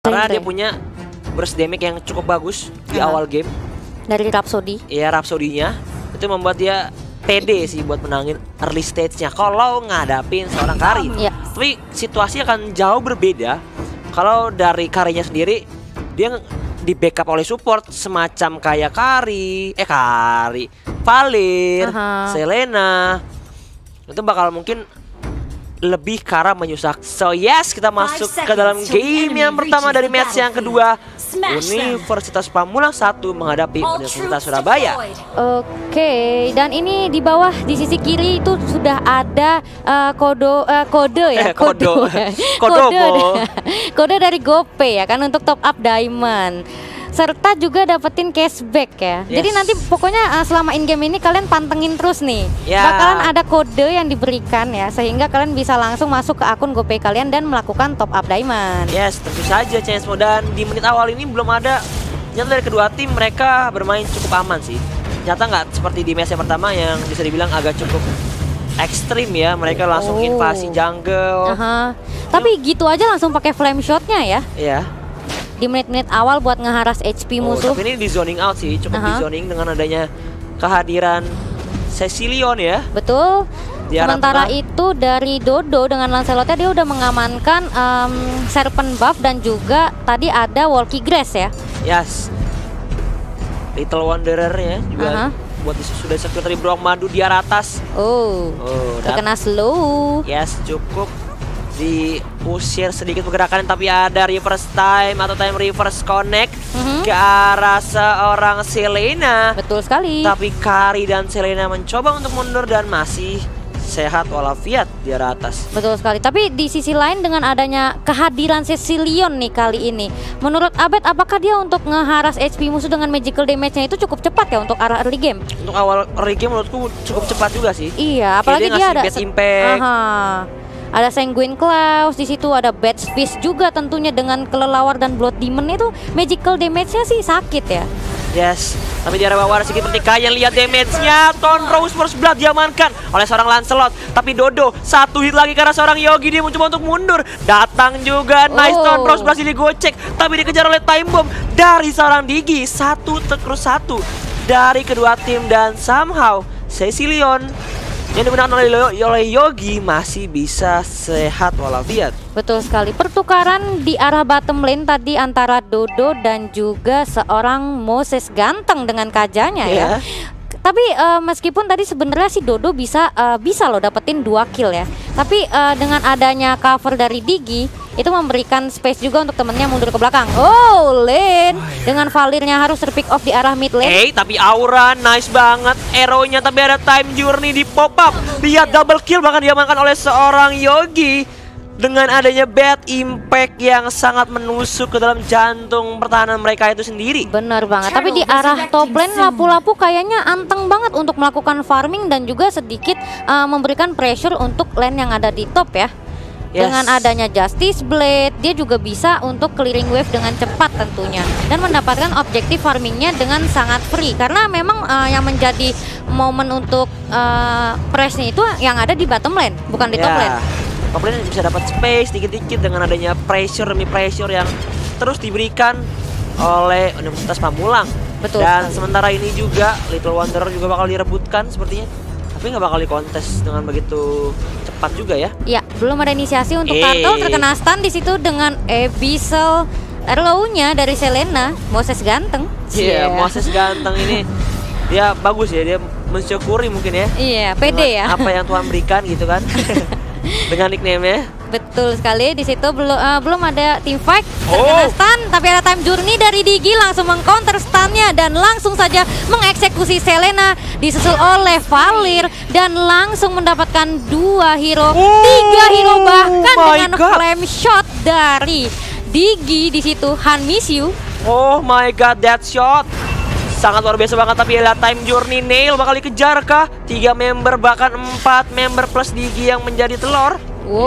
Karena dia punya burst damage yang cukup bagus di awal game. Dari Rhapsody. Iya, Rhapsody-nya itu membuat dia pede sih buat menangin early stage-nya kalau ngadapin seorang Karin. Tapi situasi akan jauh berbeda kalau dari Karinnya sendiri dia di backup oleh support semacam kayak Valir, Selena. Itu bakal mungkin lebih ke arah menyusahkan. So yes, kita masuk ke dalam game yang pertama dari match yang kedua. Universitas Pamulang 1 menghadapi Universitas Surabaya. Oke, dan ini di bawah di sisi kiri itu sudah ada kode dari GoPay ya kan untuk top up diamond. Serta juga dapetin cashback ya. Jadi nanti pokoknya selama in game ini kalian pantengin terus nih. Bakalan ada kode yang diberikan ya, sehingga kalian bisa langsung masuk ke akun GoPay kalian dan melakukan top up diamond. Yes, tentu saja Chainsmo. Dan di menit awal ini belum ada. Nyata dari kedua tim mereka bermain cukup aman sih. Nyata nggak seperti di match yang pertama yang bisa dibilang agak cukup ekstrim ya. Mereka langsung invasi jungle. Tapi gitu aja langsung pakai flame shotnya ya. Iya. Di menit-menit awal buat ngeharas HP musuh. Tapi ini di zoning out sih, cukup di zoning dengan adanya kehadiran Cecilion ya. Betul. Sementara itu dari Dodo dengan Lancelotnya dia udah mengamankan Serpent buff dan juga tadi ada Walkie Grass ya. Yes. Little Wanderer ya juga buat sudah secure dari Brock Madu di arah atas. Terkena slow. Yes, cukup diusir sedikit pergerakan, tapi ada reverse time atau time reverse connect ke arah seorang Selena. Betul sekali. Tapi Kari dan Selena mencoba untuk mundur dan masih sehat walafiat di arah atas. Betul sekali. Tapi di sisi lain dengan adanya kehadiran Cecilion nih kali ini, menurut Abed apakah dia untuk ngeharas HP musuh dengan magical damage-nya itu cukup cepat ya untuk arah early game? Untuk awal early game menurutku cukup cepat juga sih. Iya, apalagi dia ada bad impact. Ada Sanguine Claws, di situ ada Bad Fist juga tentunya dengan kelelawar dan Blood Demon itu magical damage-nya sih sakit ya. Yes, tapi di arah bawah sedikit pertikaian, lihat damage-nya. Ton Rose First Blood diamankan oleh seorang Lancelot. Tapi Dodo satu hit lagi karena seorang Yogi, dia mencoba untuk mundur. Datang juga nice Ton Rose berhasil digocek, tapi dikejar oleh Time Bomb dari seorang Digi. 1-1 dari kedua tim dan somehow Cecilion yang dimenangkan oleh Yogi masih bisa sehat walafiat. Betul sekali. Pertukaran di arah bottom lane tadi antara Dodo dan juga seorang Moses Ganteng dengan Kajanya ya. Tapi meskipun tadi sebenarnya si Dodo bisa loh dapetin 2 kill ya. Tapi dengan adanya cover dari Digi itu memberikan space juga untuk temennya mundur ke belakang. Lane dengan Valirnya harus terpick off di arah mid lane. Tapi Aura nice banget arrow-nya, tapi ada time journey di pop up. Lihat double kill bahkan diamankan oleh seorang Yogi dengan adanya bad impact yang sangat menusuk ke dalam jantung pertahanan mereka itu sendiri. Bener banget. Tapi di arah top lane Lapu-Lapu kayaknya anteng banget untuk melakukan farming dan juga sedikit memberikan pressure untuk lane yang ada di top ya. Dengan adanya Justice Blade, dia juga bisa untuk clearing wave dengan cepat tentunya dan mendapatkan objektif farmingnya dengan sangat free. Karena memang yang menjadi momen untuk pressnya itu yang ada di bottom lane, bukan di top lane. Top lane bisa dapat space dikit-dikit dengan adanya pressure demi pressure yang terus diberikan oleh Universitas Pamulang. Betul. Dan sementara ini juga Little Wanderer juga bakal direbutkan sepertinya, tapi nggak bakal dikontes dengan begitu cepat juga ya. Ya, belum ada inisiasi untuk Turtle, terkena stun di situ dengan Abyssal Arrow-nya dari Selena. Moses Ganteng. Moses Ganteng ini dia bagus ya, dia mensyukuri mungkin ya. Pede ya. Apa yang Tuhan berikan gitu kan. Dengan nickname-nya. Betul sekali. Di situ belum ada team fight. Terkena stun, tapi ada time journey dari Digi langsung mengcounter stunnya dan langsung saja mengeksekusi Selena, disusul oleh Valir dan langsung mendapatkan 2 hero, 3 hero bahkan dengan flame shot dari Digi di situ. Han miss you. Oh my god, that shot sangat luar biasa banget. Tapi lihat time journey, Nail bakal dikejar kah? 3 member bahkan 4 member plus Digi yang menjadi telur.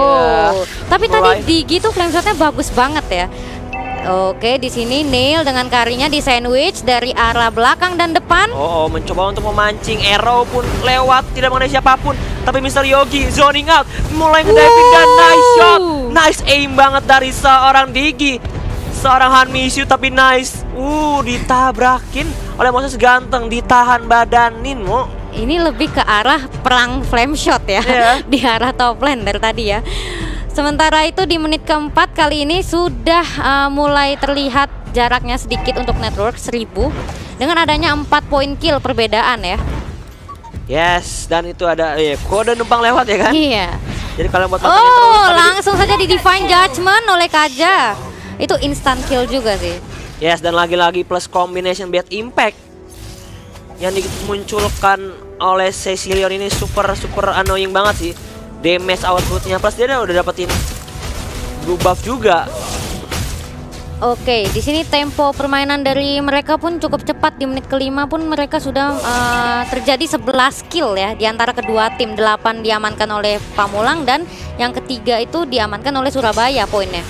Tapi tadi Digi tuh flame shotnya bagus banget ya. Oke, di sini Nail dengan Karinya di sandwich dari arah belakang dan depan. Mencoba untuk memancing, arrow pun lewat, tidak mengenai siapapun. Tapi Mr. Yogi zoning out, mulai ngediving dan nice shot, nice aim banget dari seorang Digi. seorang Han Mishu tapi nice. Ditabrakin oleh Moses ganteng, ditahan badanin, Mo. Ini lebih ke arah perang flame shot ya, di arah top lane dari tadi ya. Sementara itu di menit keempat kali ini sudah mulai terlihat jaraknya sedikit untuk network 1000 dengan adanya 4 poin kill perbedaan ya. Yes, dan itu ada kode numpang lewat ya kan? Iya. Jadi kalian buat pantengin terus. Langsung saja di Divine Judgment oleh Kaja. Itu instant kill juga sih. Yes, dan lagi-lagi plus combination bad impact yang dimunculkan oleh Cecilion ini super annoying banget sih. Damage outputnya plus dia udah dapetin blue buff juga. Oke, di sini tempo permainan dari mereka pun cukup cepat. Di menit kelima pun mereka sudah terjadi 11 kill ya di antara kedua tim. 8 diamankan oleh Pamulang dan yang ketiga itu diamankan oleh Surabaya poinnya.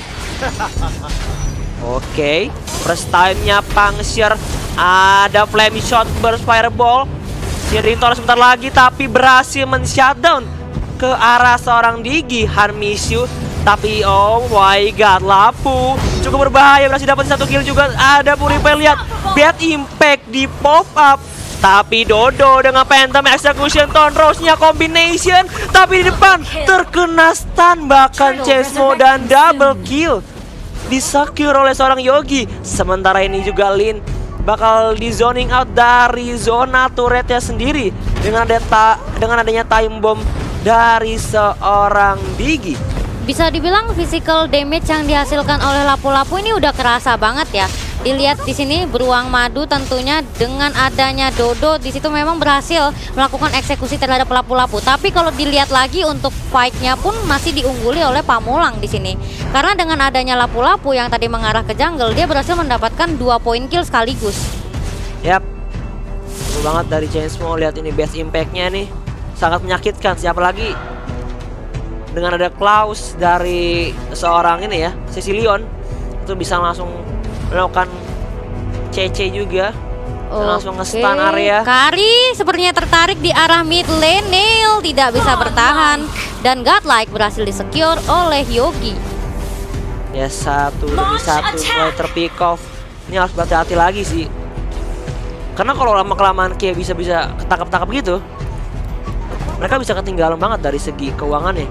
Oke, first time-nya Pangshir. Ada flame shot burst fireball. Si Rintor sebentar lagi tapi berhasil men-shutdown ke arah seorang Digi Han Mishu. Tapi oh my god, Lapu cukup berbahaya, berhasil dapat 1 kill juga. Ada Purify, lihat bad impact di pop up. Tapi Dodo dengan Phantom Execution Tonrose-nya combination, tapi di depan terkena stun bahkan Chesmo dan double kill disecure oleh seorang Yogi. Sementara ini juga Lin bakal di zoning out dari zona turretnya sendiri dengan adanya time bomb dari seorang Digi. Bisa dibilang physical damage yang dihasilkan oleh Lapu-Lapu ini udah kerasa banget ya. Dilihat di sini beruang madu tentunya dengan adanya Dodo di situ memang berhasil melakukan eksekusi terhadap Lapu-Lapu. Tapi kalau dilihat lagi untuk fight-nya pun masih diungguli oleh Pamulang di sini. Karena dengan adanya Lapu-Lapu yang tadi mengarah ke jungle, dia berhasil mendapatkan 2 poin kill sekaligus. Yap. Seru banget dari Chainsmo, lihat ini best impact-nya nih. Sangat menyakitkan, siapa lagi dengan ada Klaus dari seorang ini ya, Cecilion, itu bisa langsung melakukan CC juga. Langsung nge-stun area. Kari sepertinya tertarik di arah mid lane. Neil tidak bisa bertahan dan Godlike berhasil di-secure oleh Yogi. Ya, 1 demi 1 mulai terpick off. Ini harus berhati-hati lagi sih. Karena kalau lama-kelamaan kayak bisa ketangkap-tangkap gitu, mereka bisa ketinggalan banget dari segi keuangannya.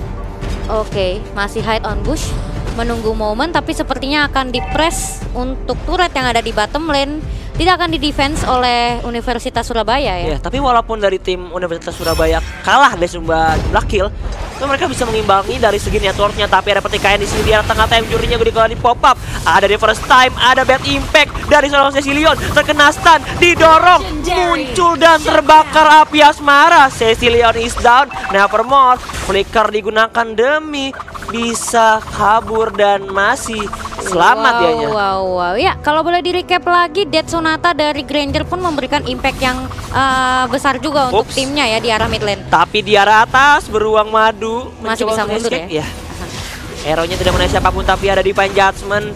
Oke, masih hide on bush, menunggu momen, tapi sepertinya akan di-press untuk turret yang ada di bottom lane. Tidak akan di-defense oleh Universitas Surabaya ya. Tapi walaupun dari tim Universitas Surabaya kalah dari jumlah kill, mereka bisa mengimbangi dari segi networknya. Tapi ada pertikaian di sini di tengah time jurinya di pop up. Ada di first time, ada bad impact dari seorang Cecilion, terkena stun, didorong, muncul dan terbakar api asmara. Cecilion is down, nevermore. Flicker digunakan demi bisa kabur dan masih selamat dianya. Wow. Ya, kalau boleh di-recap lagi, Dead Sonata dari Granger pun memberikan impact yang besar juga untuk timnya ya di arah mid lane. Tapi di arah atas beruang madu masih bisa mundur ya. Hero-nya tidak mengenai siapapun, tapi ada Divine Judgment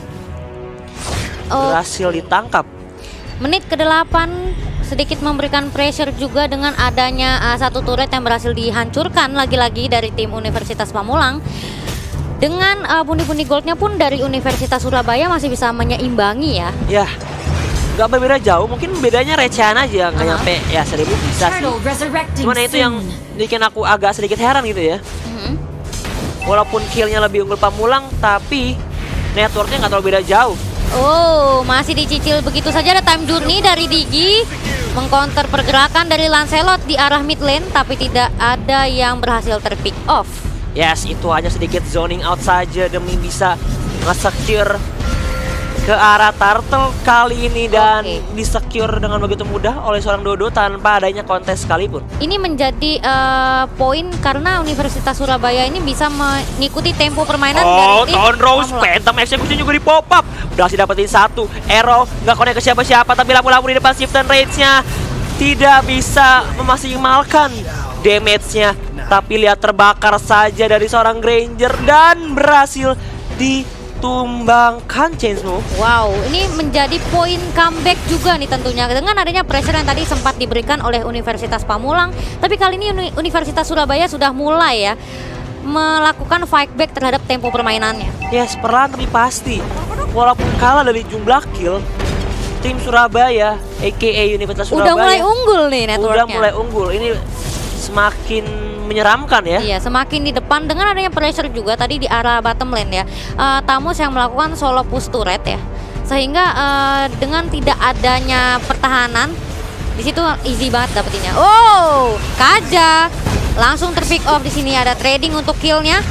berhasil ditangkap. Menit ke-8 sedikit memberikan pressure juga dengan adanya satu turret yang berhasil dihancurkan lagi-lagi dari tim Universitas Pamulang. Dengan pundi-pundi goldnya pun dari Universitas Surabaya masih bisa menyeimbangi ya. Ya, nggak berbeda jauh, mungkin bedanya recehan aja, nggak nyampe ya 1000 bisa sih. Cuman itu yang bikin aku agak sedikit heran gitu ya. Walaupun killnya lebih unggul Pamulang, tapi networknya nggak terlalu beda jauh. Oh, masih dicicil begitu saja. Ada time journey dari Digi mengcounter pergerakan dari Lancelot di arah mid lane, tapi tidak ada yang berhasil terpick off. Yes, itu hanya sedikit zoning out saja demi bisa nge-secure ke arah Turtle kali ini dan di-secure dengan begitu mudah oleh seorang Dodo tanpa adanya kontes sekalipun. Ini menjadi poin karena Universitas Surabaya ini bisa mengikuti tempo permainan dari tim Tonrose, Phantom Execution juga di pop up. Berhasil dapetin 1 arrow, nggak connect ke siapa-siapa, tapi lampu-lampu di depan shift dan range-nya tidak bisa memaksimalkan damage-nya. Tapi lihat terbakar saja dari seorang Granger dan berhasil ditumbangkan Chainsmo. Wow, ini menjadi poin comeback juga nih tentunya dengan adanya pressure yang tadi sempat diberikan oleh Universitas Pamulang. Tapi kali ini Universitas Surabaya sudah mulai ya melakukan fight back terhadap tempo permainannya. Yes, perlahan tapi pasti. walaupun kalah dari jumlah kill, tim Surabaya, aka Universitas Surabaya udah mulai unggul nih networknya. Udah mulai unggul. Ini semakin menyeramkan ya. Iya, semakin di depan dengan adanya pressure juga tadi di arah bottom lane ya. Tamus yang melakukan solo push turret ya. Sehingga dengan tidak adanya pertahanan di situ easy banget dapetinnya. Oh, Kaja langsung terpick off di sini, ada trading untuk killnya.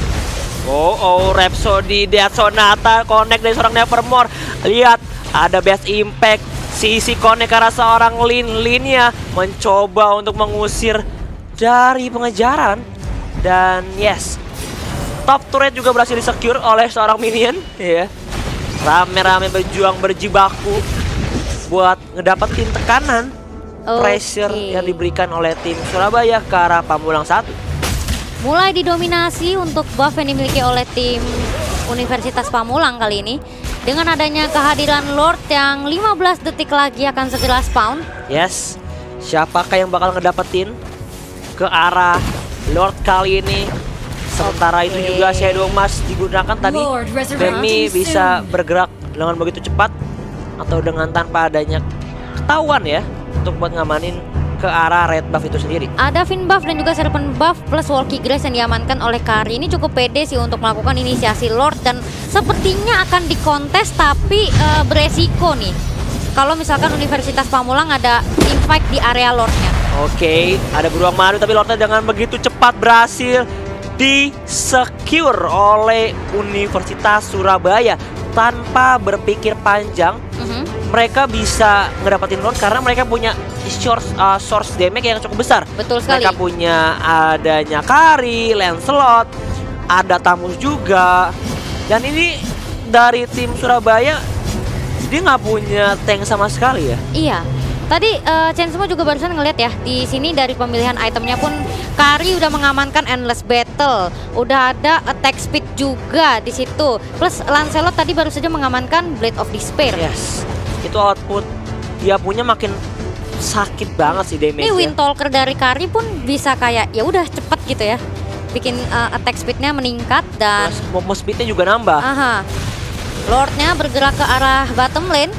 Oh, Rhapsody, Death Sonata, connect dari seorang Nevermore. Lihat, ada best impact. Sisi connect karena seorang Lin-nya mencoba untuk mengusir dari pengejaran. Dan yes, top turret juga berhasil di-secure oleh seorang minion. Ya, rame-rame berjuang berjibaku buat ngedapetin tekanan. Pressure yang diberikan oleh tim Surabaya ke arah Pamulang 1. Mulai didominasi untuk buff yang dimiliki oleh tim Universitas Pamulang kali ini. Dengan adanya kehadiran Lord yang 15 detik lagi akan segera spawn. Yes, siapakah yang bakal ngedapetin ke arah Lord kali ini? Sementara itu juga Shadow Mask digunakan tadi. Demi bisa bergerak dengan begitu cepat atau dengan tanpa adanya ketahuan ya, untuk buat ngamanin ke arah red buff itu sendiri. Ada Fin buff dan juga Serpent buff plus Walkie Grace yang diamankan oleh Kari. Ini cukup pede sih untuk melakukan inisiasi Lord dan sepertinya akan dikontes tapi beresiko nih. Kalau misalkan Universitas Pamulang ada teamfight di area Lordnya. Oke, ada beruang madu tapi Lordnya dengan begitu cepat berhasil di-secure oleh Universitas Surabaya tanpa berpikir panjang. Mereka bisa ngedapatin Lord karena mereka punya source damage yang cukup besar. Betul sekali. Mereka punya adanya Kari, Lancelot, ada Tamus juga. Dan ini dari tim Surabaya, dia nggak punya tank sama sekali ya. Iya. Tadi Chensmo juga barusan ngeliat ya, di sini dari pemilihan itemnya pun Kari udah mengamankan Endless Battle, udah ada attack speed juga di situ. Plus Lancelot tadi baru saja mengamankan Blade of Despair. Yes, itu output dia punya makin sakit banget sih damage. Ini Windtalker dari Kari pun bisa kayak ya udah cepet gitu ya, bikin attack speednya meningkat dan move speednya juga nambah. Aha. Lordnya bergerak ke arah bottom lane.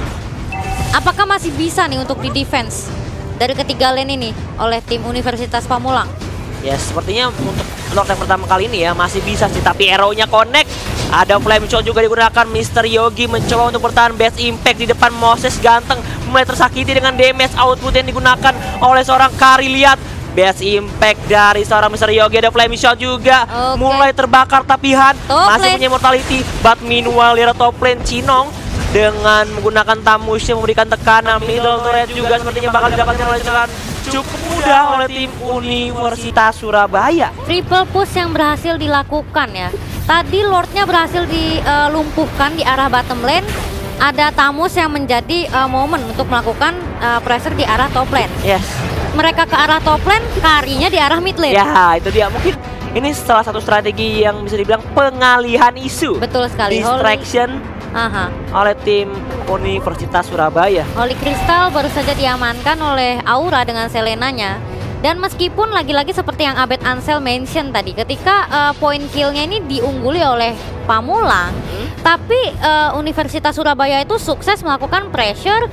Apakah masih bisa nih untuk di defense dari ketiga lane ini oleh tim Universitas Pamulang? Ya sepertinya untuk Lord yang pertama kali ini ya masih bisa sih, tapi arrow-nya connect. Ada flame shot juga digunakan. Mr. Yogi mencoba untuk bertahan best impact di depan. Moses ganteng mulai tersakiti dengan damage output yang digunakan oleh seorang Kari. Lihat best impact dari seorang Mr. Yogi. Ada flame shot juga. Mulai terbakar tapi Han masih punya mortality. But meanwhile di top lane Cinong dengan menggunakan Tamus yang memberikan tekanan. Middle turret juga sepertinya bakal didapatkan oleh cukup mudah oleh tim Universitas Surabaya. Triple push yang berhasil dilakukan ya. Tadi Lordnya berhasil dilumpuhkan di arah bottom lane. Ada Tamus yang menjadi momen untuk melakukan pressure di arah top lane. Yes. Mereka ke arah top lane, Karinya di arah mid lane. Ya itu dia, mungkin ini salah satu strategi yang bisa dibilang pengalihan isu. Betul sekali. Distraction oleh tim Universitas Surabaya. Holy Crystal baru saja diamankan oleh Aura dengan Selenanya. Dan meskipun lagi-lagi seperti yang Abed Ansel mention tadi, ketika point killnya ini diungguli oleh Pamulang, tapi Universitas Surabaya itu sukses melakukan pressure,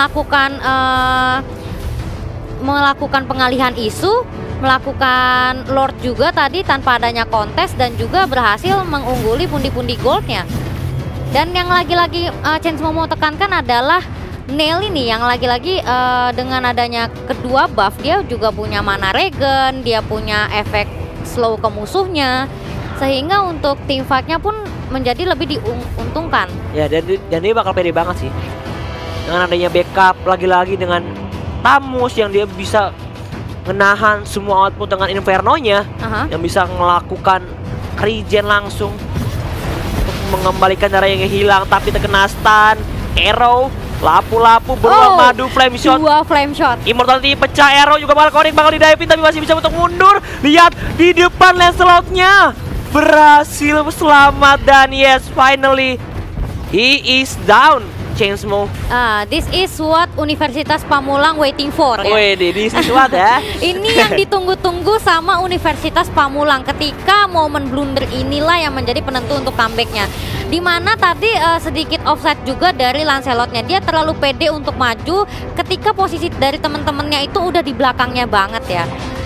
melakukan pengalihan isu, melakukan Lord juga tadi tanpa adanya kontes dan juga berhasil mengungguli pundi-pundi goldnya. Dan yang lagi-lagi Chensmo mau tekankan adalah Nail ini yang lagi-lagi dengan adanya kedua buff, dia juga punya mana regen, dia punya efek slow ke musuhnya, sehingga untuk team fight-nya pun menjadi lebih diuntungkan. Ya, dan dia bakal pede banget sih dengan adanya backup lagi-lagi dengan Tamus yang dia bisa menahan semua output dengan Inferno-nya, yang bisa melakukan regen langsung untuk mengembalikan darah yang hilang, tapi terkena stun, arrow, lapu-lapu, beruang madu, flame shot. Dua flame shot. Immortality pecah, arrow juga bakal connect, bakal didiving tapi masih bisa untuk mundur. Lihat di depan Lancelot-nya berhasil selamat dan yes, finally he is down. change move. This is what Universitas Pamulang waiting for ya. Wih, this is what ya. Ini yang ditunggu-tunggu sama Universitas Pamulang. Ketika momen blunder inilah yang menjadi penentu untuk comebacknya. Dimana tadi sedikit offside juga dari Lancelotnya. Dia terlalu pede untuk maju ketika posisi dari teman-temannya itu udah di belakangnya banget ya.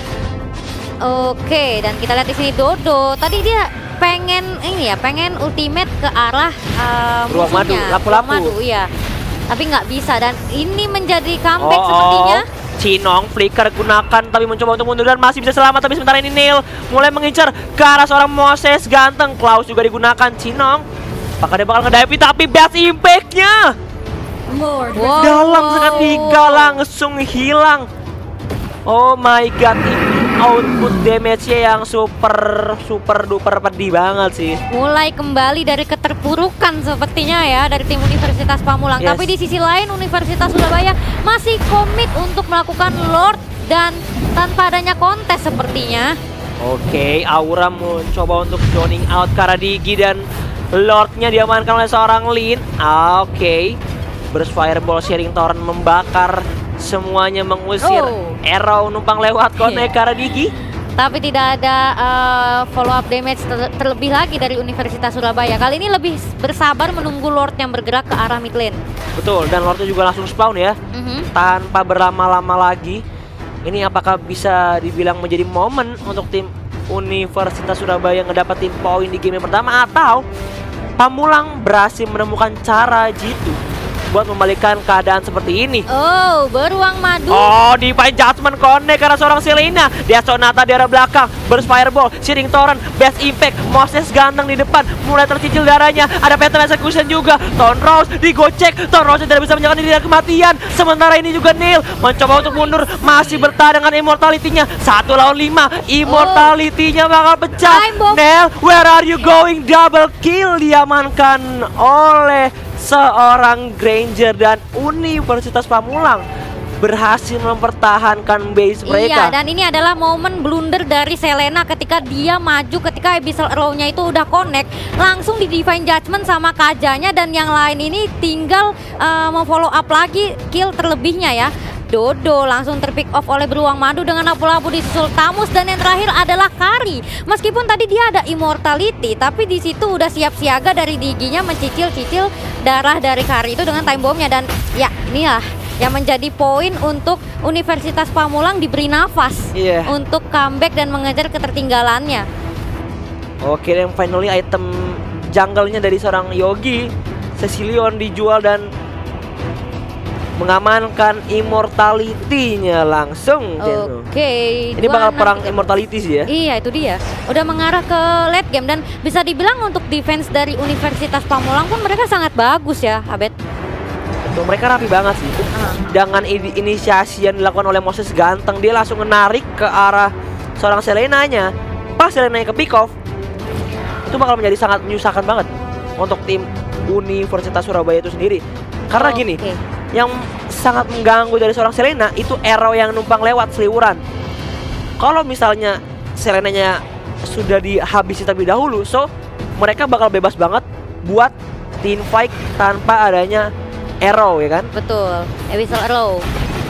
Oke, dan kita lihat di sini Dodo. Tadi dia pengen ultimate ke arah Beruang madu, musuhnya. lapu-lapu. Beruang madu, iya. Tapi nggak bisa dan ini menjadi comeback sepertinya. Cinong flicker gunakan tapi mencoba untuk mundur dan masih bisa selamat, tapi sementara ini Neil mulai mengincar ke arah seorang Moses ganteng. Klaus juga digunakan. Cinong apakah dia bakal ngedive tapi best impact-nya dalam seketika langsung hilang. Oh my god, ini output damage-nya yang super duper pedih banget sih. Mulai kembali dari keterpurukan sepertinya ya dari tim Universitas Pamulang. Yes. Tapi di sisi lain Universitas Surabaya masih komit untuk melakukan Lord dan tanpa adanya kontes sepertinya. Oke, Aura mencoba untuk zoning out Karadigi dan Lordnya diamankan oleh seorang Lin. Oke, burst fireball sharing torrent membakar semuanya, mengusir arrow numpang lewat connect Karadigi. Tapi tidak ada follow up damage terlebih lagi dari Universitas Surabaya. Kali ini lebih bersabar menunggu Lord yang bergerak ke arah mid lane. Betul, dan Lordnya juga langsung spawn ya, tanpa berlama-lama lagi. Ini apakah bisa dibilang menjadi momen untuk tim Universitas Surabaya ngedapetin poin di game yang pertama, atau Pamulang berhasil menemukan cara jitu buat membalikan keadaan seperti ini? Beruang madu. Divine Judgment connect karena seorang Selena. Dia Sonata di arah belakang, burst fireball, searing torrent, best impact. Moses ganteng di depan, mulai tercicil darahnya. Ada pattern execution juga. Ton Rose digocek, Ton Rose tidak bisa menjaga diri dari kematian. Sementara ini juga Neil mencoba untuk mundur, masih bertahan dengan immortality-nya. 1 lawan 5, immortality-nya bakal pecah. Neil, where are you going? Double kill diamankan oleh seorang Granger, dan Universitas Pamulang berhasil mempertahankan base mereka. Iya, dan ini adalah momen blunder dari Selena ketika dia maju ketika Abyssal Arrow-nya itu udah connect, langsung di Divine Judgment sama Kajanya, dan yang lain ini tinggal memfollow up lagi kill terlebihnya ya. Dodo langsung terpick off oleh Beruang Madu dengan lapu-lapu disusul Tamus, dan yang terakhir adalah Kari. Meskipun tadi dia ada immortality, tapi di situ udah siap siaga dari Diginya mencicil-cicil darah dari Kari itu dengan time bomb-nya, dan ya inilah yang menjadi poin untuk Universitas Pamulang diberi nafas untuk comeback dan mengejar ketertinggalannya. Oke, yang finally item jungle-nya dari seorang Yogi, Cecilion dijual dan mengamankan immortality-nya langsung. Oke, ini bakal perang immortality sih ya. Iya, itu dia. Udah mengarah ke late game, dan bisa dibilang untuk defense dari Universitas Pamulang pun mereka sangat bagus ya, Abed. Tuh, mereka rapi banget sih. Dengan inisiasi yang dilakukan oleh Moses ganteng, dia langsung menarik ke arah seorang Selenanya. Pas Selenanya ke pick off, itu bakal menjadi sangat menyusahkan banget untuk tim Universitas Surabaya itu sendiri. Karena gini, yang sangat mengganggu dari seorang Selena itu arrow yang numpang lewat seliwuran. Kalau misalnya Selenanya sudah dihabisi terlebih dahulu, so mereka bakal bebas banget buat team fight tanpa adanya arrow, ya kan? Betul, Abyssal Arrow.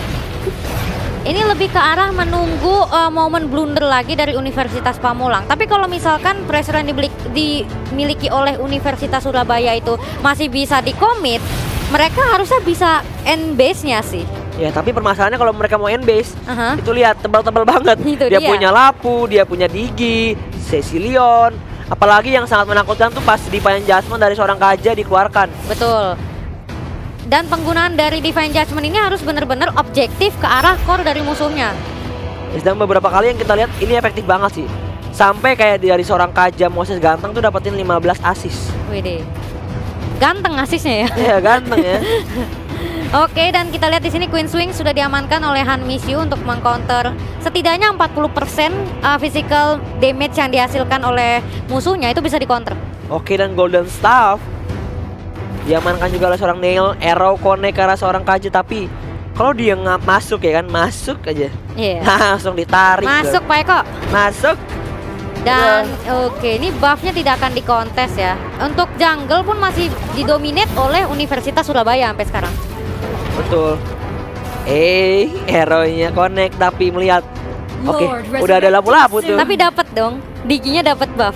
Ini lebih ke arah menunggu momen blunder lagi dari Universitas Pamulang. Tapi kalau misalkan pressure yang dimiliki oleh Universitas Surabaya itu masih bisa di-commit, mereka harusnya bisa end base-nya sih. Ya, tapi permasalahannya kalau mereka mau end base, itu lihat tebal-tebal banget. Dia punya Lapu, dia punya Digi, Cecilion. Apalagi yang sangat menakutkan tuh pas Divine Judgment dari seorang Kaja dikeluarkan. Betul. Dan penggunaan dari Divine Judgment ini harus benar-benar objektif ke arah core dari musuhnya. Dan beberapa kali yang kita lihat ini efektif banget sih. Sampai kayak dari seorang Kaja Moses ganteng tuh dapetin 15 assist. Widih. Ganteng asisnya ya. Iya, ganteng ya. Oke, dan kita lihat di sini Queen Swing sudah diamankan oleh Han Misyu untuk mengcounter setidaknya 40% physical damage yang dihasilkan oleh musuhnya itu bisa di-counter. Oke, dan Golden Staff diamankan juga oleh seorang Neil. Arrow connect ke arah seorang Kaja, tapi kalau dia nggak masuk ya kan, masuk aja. Iya. Langsung ditarik. Masuk Pak Eko. Masuk. Dan oke, ini buffnya tidak akan dikontes ya. Untuk jungle pun masih didominate oleh Universitas Surabaya sampai sekarang. Betul. Hero-nya connect tapi melihat. Oke, udah ada lapu-lapu tuh. Tapi dapat dong, Diginya dapat buff.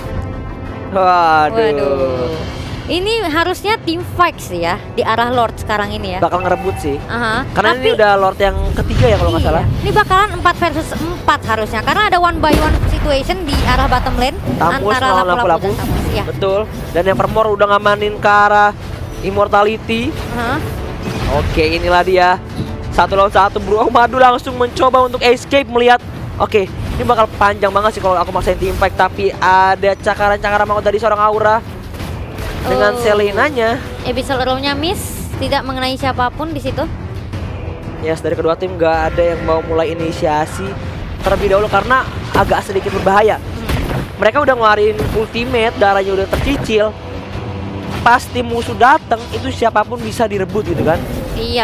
Waduh. Ini harusnya team fight sih ya di arah Lord sekarang ini ya. Bakal ngerebut sih. Karena Tapi, ini udah Lord yang ketiga ya kalau nggak salah. Ini bakalan 4 versus 4 harusnya karena ada one by one situation di arah bottom lane Tamus antara lawan lapu-lapu lapu-lapu. dan Tamus. Ya. Betul. Dan yang permor udah ngamanin ke arah Immortality. Oke, inilah dia. 1 lawan 1 Bro Madu langsung mencoba untuk escape melihat. Oke, ini bakal panjang banget sih kalau aku maksain team fight, tapi ada cakaran-cakaran mau dari seorang Aura dengan Selenanya. Abyssal Arrow-nya miss, tidak mengenai siapapun di situ. Yes, dari kedua tim nggak ada yang mau mulai inisiasi terlebih dahulu karena agak sedikit berbahaya. Mereka udah ngeluarin ultimate, darahnya udah tercicil. Pas tim musuh datang, itu siapapun bisa direbut gitu kan. Iya.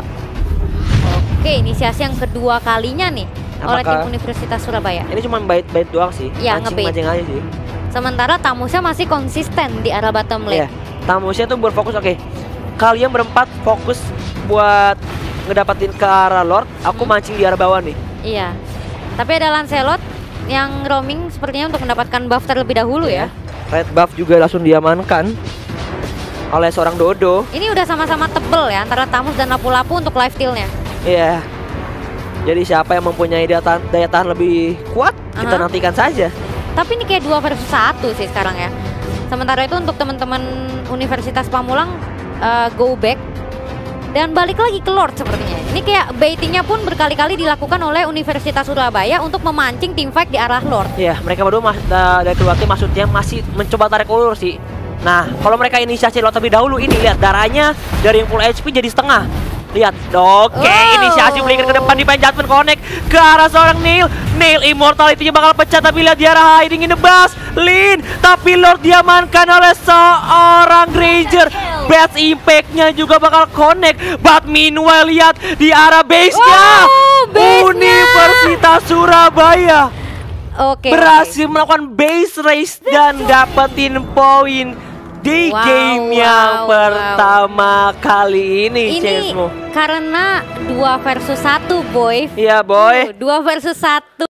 Oke, inisiasi yang kedua kalinya nih oleh tim Universitas Surabaya. Ini cuma bait-bait doang sih. Ya, mancing-mancing aja sih. Sementara Tamusnya masih konsisten di arah bottom lane. Iya. Tamusnya tuh berfokus, oke. Kalian berempat fokus buat ngedapatin ke arah Lord, aku mancing di arah bawah nih. Iya. Tapi ada Lancelot yang roaming sepertinya untuk mendapatkan buff terlebih dahulu ya. Red buff juga langsung diamankan oleh seorang Dodo. Ini udah sama-sama tebel ya antara Tamus dan lapu-lapu untuk life steal-nya. Iya. Jadi siapa yang mempunyai daya tahan lebih kuat, kita nantikan saja. Tapi ini kayak 2 versus 1 sih sekarang ya. Sementara itu untuk teman-teman Universitas Pamulang go back dan balik lagi ke Lord sepertinya. Ini kayak baitingnya pun berkali-kali dilakukan oleh Universitas Surabaya untuk memancing tim fight di arah Lord. Iya, mereka berdua dari kedua tim maksudnya masih mencoba tarik ulur sih. Nah, kalau mereka inisiasi Lord terlebih dahulu, ini lihat darahnya dari yang full HP jadi setengah. Lihat, oke, inisiasi flicker ke depan di Judgment Connect ke arah seorang Nail. Nail Immortality-nya bakal pecah, tapi lihat di arah hiding in the bus. Lin, tapi Lord diamankan oleh seorang Granger. Best impact-nya juga bakal connect. But meanwhile, lihat di arah base-nya. Universitas Surabaya berhasil melakukan base race dan dapetin poin di game yang pertama kali ini. Ini karena 2 versus 1 boy. Iya boy, 2 versus 1.